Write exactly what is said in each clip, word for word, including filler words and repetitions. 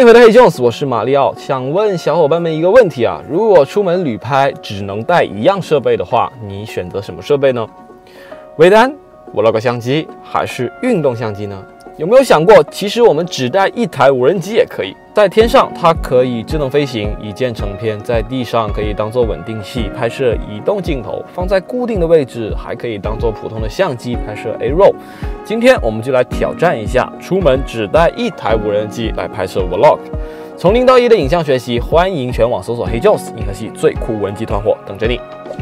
迎回到 Hey Jones， 我是马里奥。想问小伙伴们一个问题啊，如果出门旅拍只能带一样设备的话，你选择什么设备呢？微单、Vlog 相机还是运动相机呢？有没有想过，其实我们只带一台无人机也可以。在天上它可以智能飞行，一键成片；在地上可以当做稳定器，拍摄移动镜头；放在固定的位置，还可以当做普通的相机拍摄 A roll。今天我们就来挑战一下，出门只带一台无人机来拍摄 Vlog。从零到一的影像学习，欢迎全网搜索 Hey Jones， 银河系最酷无人机团伙等着你。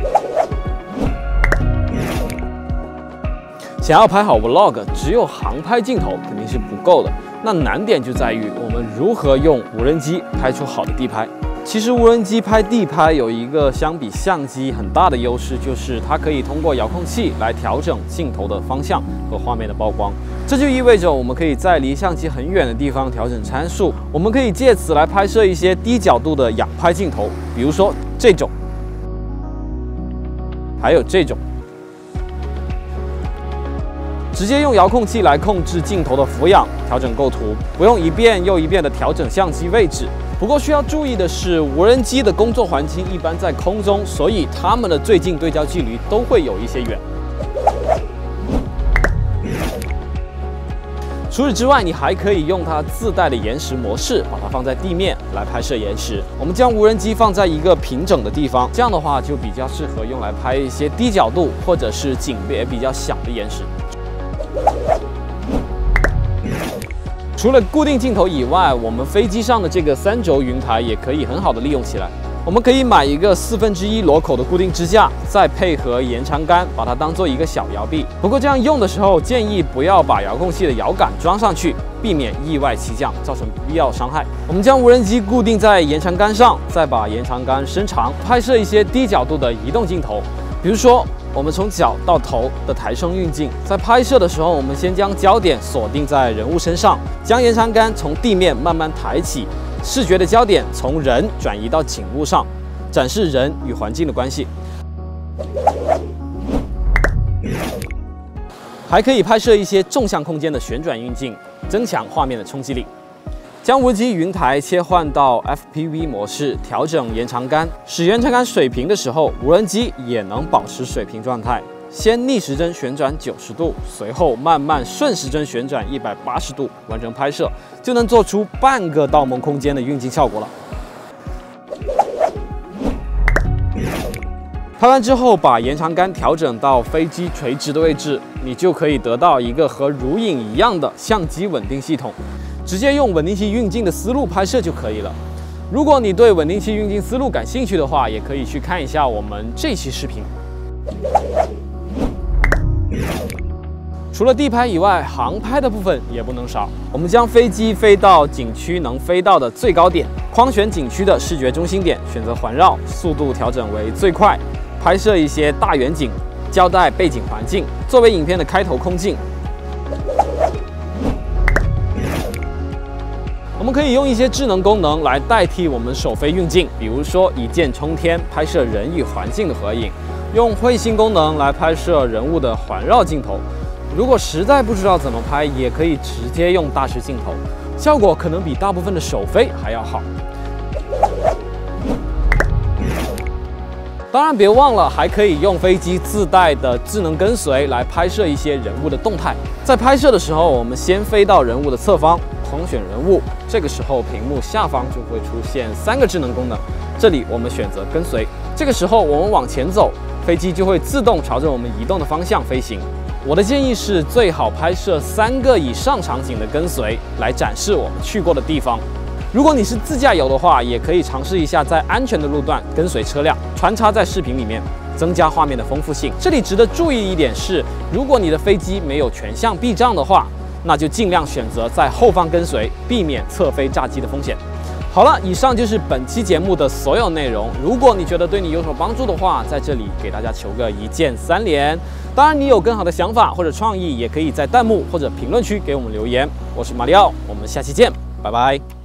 想要拍好 Vlog， 只有航拍镜头肯定是不够的。那难点就在于我们如何用无人机拍出好的地拍。其实无人机拍地拍有一个相比相机很大的优势，就是它可以通过遥控器来调整镜头的方向和画面的曝光。这就意味着我们可以在离相机很远的地方调整参数，我们可以借此来拍摄一些低角度的仰拍镜头，比如说这种，还有这种。直接用遥控器来控制镜头的俯仰，调整构图，不用一遍又一遍的调整相机位置。不过需要注意的是，无人机的工作环境一般在空中，所以它们的最近对焦距离都会有一些远。除此之外，你还可以用它自带的延时模式，把它放在地面来拍摄延时。我们将无人机放在一个平整的地方，这样的话就比较适合用来拍一些低角度或者是景别比较小的延时。除了固定镜头以外，我们飞机上的这个三轴云台也可以很好的利用起来。我们可以买一个四分之一螺口的固定支架，再配合延长杆，把它当做一个小摇臂。不过这样用的时候，建议不要把遥控器的摇杆装上去，避免意外起降，造成不必要伤害。我们将无人机固定在延长杆上，再把延长杆伸长，拍摄一些低角度的移动镜头，比如说。我们从脚到头的抬升运镜，在拍摄的时候，我们先将焦点锁定在人物身上，将延长杆从地面慢慢抬起，视觉的焦点从人转移到景物上，展示人与环境的关系。还可以拍摄一些纵向空间的旋转运镜，增强画面的冲击力。将无人机云台切换到 F P V 模式，调整延长杆，使延长杆水平的时候，无人机也能保持水平状态。先逆时针旋转九十度，随后慢慢顺时针旋转一百八十度，完成拍摄，就能做出半个盗梦空间的运镜效果了。拍完之后，把延长杆调整到飞机垂直的位置，你就可以得到一个和如影一样的相机稳定系统。直接用稳定器运镜的思路拍摄就可以了。如果你对稳定器运镜思路感兴趣的话，也可以去看一下我们这期视频。除了地拍以外，航拍的部分也不能少。我们将飞机飞到景区能飞到的最高点，框选景区的视觉中心点，选择环绕，速度调整为最快，拍摄一些大远景，交代背景环境，作为影片的开头空镜。我们可以用一些智能功能来代替我们手飞运镜，比如说一键冲天拍摄人与环境的合影，用彗星功能来拍摄人物的环绕镜头。如果实在不知道怎么拍，也可以直接用大师镜头，效果可能比大部分的手飞还要好。当然别忘了，还可以用飞机自带的智能跟随来拍摄一些人物的动态。在拍摄的时候，我们先飞到人物的侧方，框选人物，这个时候屏幕下方就会出现三个智能功能，这里我们选择跟随，这个时候我们往前走，飞机就会自动朝着我们移动的方向飞行。我的建议是最好拍摄三个以上场景的跟随，来展示我们去过的地方。如果你是自驾游的话，也可以尝试一下在安全的路段跟随车辆，穿插在视频里面，增加画面的丰富性。这里值得注意一点是，如果你的飞机没有全向避障的话，那就尽量选择在后方跟随，避免侧飞炸机的风险。好了，以上就是本期节目的所有内容。如果你觉得对你有所帮助的话，在这里给大家求个一键三连。当然，你有更好的想法或者创意，也可以在弹幕或者评论区给我们留言。我是马里奥，我们下期见，拜拜。